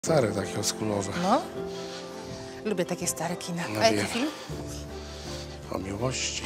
Stare takie oskulowe. No, lubię takie stare kina. No A jaki wiem. film? O miłości.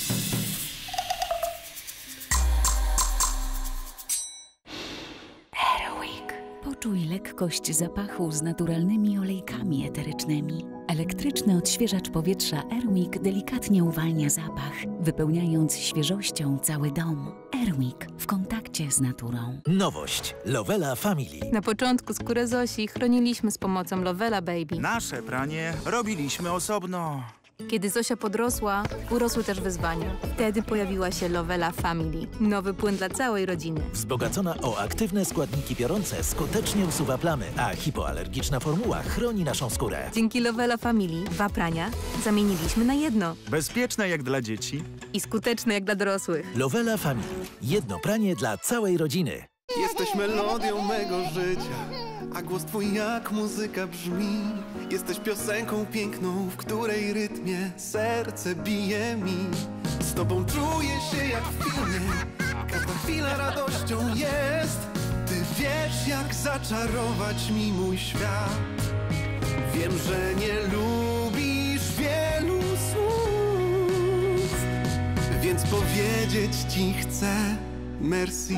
Airwick. Poczuj lekkość zapachu z naturalnymi olejkami eterycznymi. Elektryczny odświeżacz powietrza Airwick delikatnie uwalnia zapach, wypełniając świeżością cały dom. Airwick w kontakcie z naturą. Nowość. Lovela Family. Na początku skórę Zosi chroniliśmy z pomocą Lovela Baby. Nasze pranie robiliśmy osobno. Kiedy Zosia podrosła, urosły też wyzwania. Wtedy pojawiła się Lovela Family. Nowy płyn dla całej rodziny. Wzbogacona o aktywne składniki piorące skutecznie usuwa plamy, a hipoalergiczna formuła chroni naszą skórę. Dzięki Lovela Family 2 prania zamieniliśmy na jedno. Bezpieczne jak dla dzieci. I skuteczne jak dla dorosłych. Lovela Family. Jedno pranie dla całej rodziny. Jesteś melodią mego życia, a głos twój jak muzyka brzmi. Jesteś piosenką piękną, w której rytmie serce bije mi. Z tobą czuję się jak w filmie, każda chwila radością jest. Ty wiesz jak zaczarować mi mój świat. Wiem, że nie lubisz wielu słów, więc powiedzieć ci chcę merci.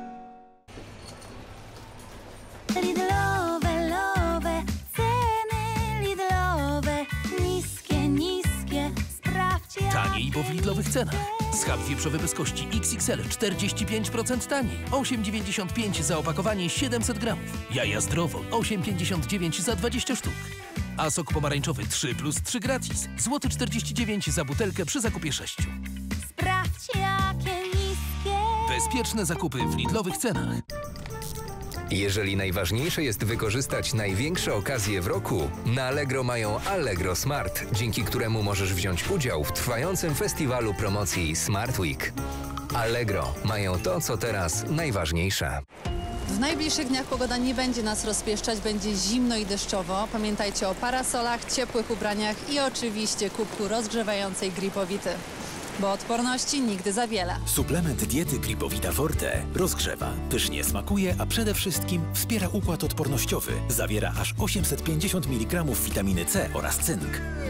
Lidlowe, ceny Lidlowe, niskie, sprawdź Taniej, bo w Lidlowych cenach. Schab wieprzowy bez kości XXL 45% taniej. 8,95 za opakowanie 700 gramów. Jaja zdrowo 8,59 za 20 sztuk. A sok pomarańczowy 3+3 gratis. Złoty 49 za butelkę przy zakupie 6. Sprawdź jakie niskie. Bezpieczne zakupy w Lidlowych cenach. Jeżeli najważniejsze jest wykorzystać największe okazje w roku, na Allegro mają Allegro Smart, dzięki któremu możesz wziąć udział w trwającym festiwalu promocji Smart Week. Allegro mają to, co teraz najważniejsze. W najbliższych dniach pogoda nie będzie nas rozpieszczać, będzie zimno i deszczowo. Pamiętajcie o parasolach, ciepłych ubraniach i oczywiście kubku rozgrzewającej Gripowity. Bo odporności nigdy za wiele. Suplement diety Gripowita Forte rozgrzewa, pysznie smakuje, a przede wszystkim wspiera układ odpornościowy. Zawiera aż 850 mg witaminy C oraz cynk.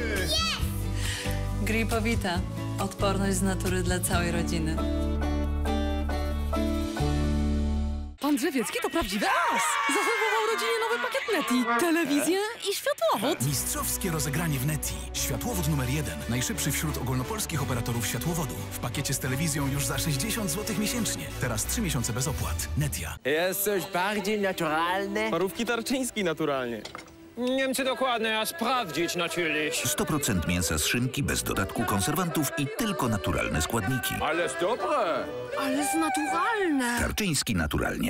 Gripowita. Odporność z natury dla całej rodziny. Pan Drzewiecki to prawdziwy as! Zaserwował rodzinie nowy pakiet Neti, telewizję i światłowód. Mistrzowskie rozegranie w Neti. Światłowód numer 1. Najszybszy wśród ogólnopolskich operatorów światłowodu. W pakiecie z telewizją już za 60 zł miesięcznie. Teraz 3 miesiące bez opłat. Netia. Jest coś bardziej naturalne? Parówki Tarczyński naturalnie. Nie wiem, czy dokładnie, a sprawdzić natürlich. 100% mięsa z szynki bez dodatku konserwantów i tylko naturalne składniki. Ale dobre! Ale naturalne! Tarczyński naturalnie.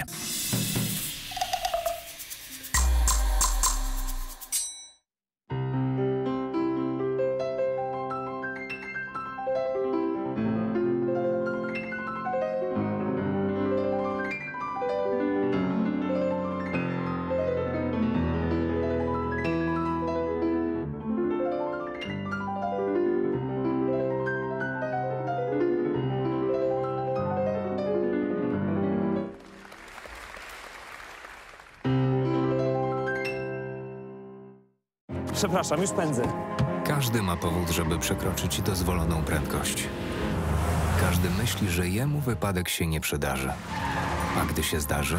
Przepraszam, już pędzę. Każdy ma powód, żeby przekroczyć dozwoloną prędkość. Każdy myśli, że jemu wypadek się nie przydarzy. A gdy się zdarzy?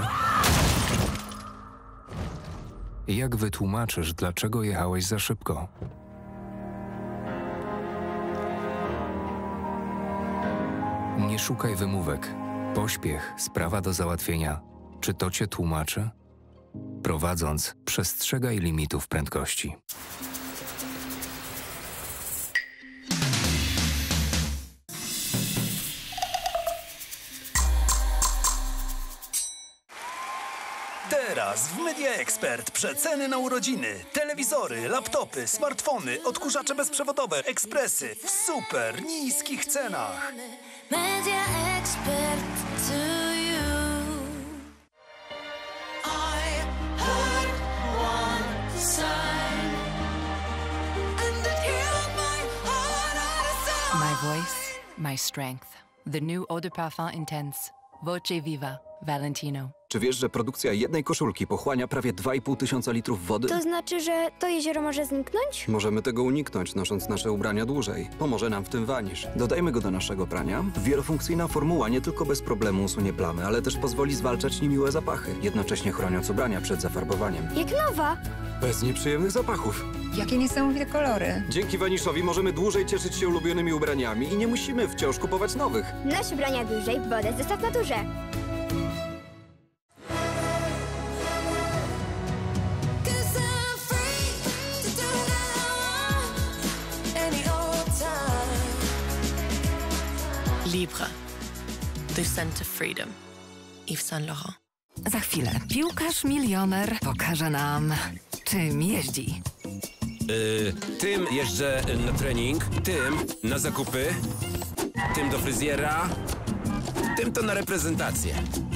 Jak wytłumaczysz, dlaczego jechałeś za szybko? Nie szukaj wymówek. Pośpiech, sprawa do załatwienia. Czy to cię tłumaczy? Prowadząc, przestrzegaj limitów prędkości. Teraz w Media Expert przeceny na urodziny. Telewizory, laptopy, smartfony, odkurzacze bezprzewodowe, ekspresy w super niskich cenach. Media Expert to you. I heard one sign and it healed my heart out of sound. My voice, my strength. The new Eau de Parfum Intense. Voce Viva, Valentino. Czy wiesz, że produkcja jednej koszulki pochłania prawie 2,5 tysiąca litrów wody? To znaczy, że to jezioro może zniknąć? Możemy tego uniknąć, nosząc nasze ubrania dłużej. Pomoże nam w tym wanisz. Dodajmy go do naszego prania. Wielofunkcyjna formuła nie tylko bez problemu usunie plamy, ale też pozwoli zwalczać niemiłe zapachy, jednocześnie chroniąc ubrania przed zafarbowaniem. Jak nowa! Bez nieprzyjemnych zapachów. Jakie niesamowite kolory. Dzięki waniszowi możemy dłużej cieszyć się ulubionymi ubraniami i nie musimy wciąż kupować nowych. Noś ubrania dłużej, wodę zostaw w naturze. Libre. Descent to Freedom. Yves Saint Laurent. Za chwilę piłkarz milioner pokaże nam, czym jeździ. Tym jeżdżę na trening, tym na zakupy, tym do fryzjera, tym to na reprezentację.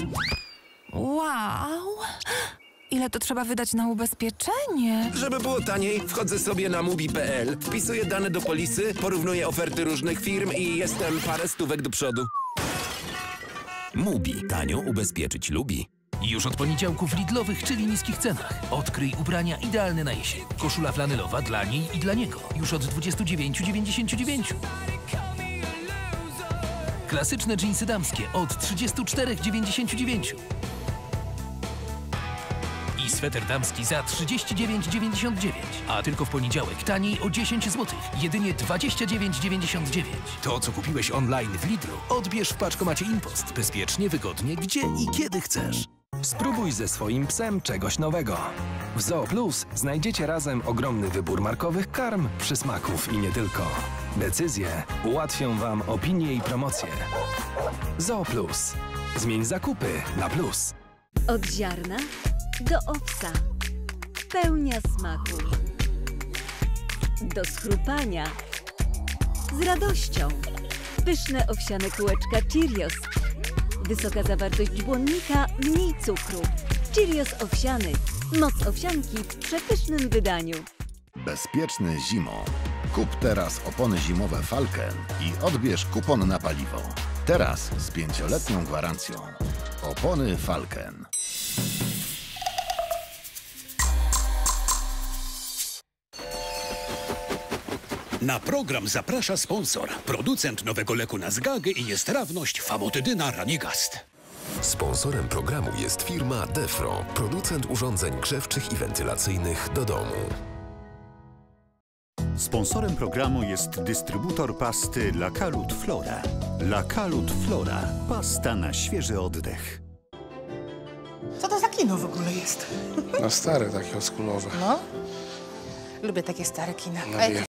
Wow! Ile to trzeba wydać na ubezpieczenie? Żeby było taniej, wchodzę sobie na mubi.pl, wpisuję dane do polisy, porównuję oferty różnych firm i jestem parę stówek do przodu. Mubi. Tanio ubezpieczyć lubi. Już od poniedziałku w Lidlowych, czyli niskich cenach. Odkryj ubrania idealne na jesień. Koszula flanelowa dla niej i dla niego. Już od 29,99. Klasyczne dżinsy damskie od 34,99. I sweter damski za 39,99. A tylko w poniedziałek taniej o 10 zł. Jedynie 29,99. To, co kupiłeś online w Lidlu, odbierz w paczkomacie Impost. Bezpiecznie, wygodnie, gdzie i kiedy chcesz. Spróbuj ze swoim psem czegoś nowego. W Zoo Plus znajdziecie razem ogromny wybór markowych karm, przysmaków i nie tylko. Decyzje ułatwią Wam opinie i promocje. Zoo Plus. Zmień zakupy na plus. Od ziarna do owsa. Pełnia smaku. Do schrupania. Z radością. Pyszne owsiane kółeczka Cheerios. Wysoka zawartość błonnika, mniej cukru. Cheerios owsiany. Moc owsianki w przepysznym wydaniu. Bezpieczny zimą. Kup teraz opony zimowe Falken i odbierz kupon na paliwo. Teraz z 5-letnią gwarancją. Opony Falken. Na program zaprasza sponsor. Producent nowego leku na zgagę i niestrawność Famotydyna Ranigast. Sponsorem programu jest firma Defro, producent urządzeń grzewczych i wentylacyjnych do domu. Sponsorem programu jest dystrybutor pasty Lacalut Flora. Lacalut Flora. Pasta na świeży oddech. Co to za kino w ogóle jest? No stare, takie oldschoolowe. No. Lubię takie stare kina. No A wiem.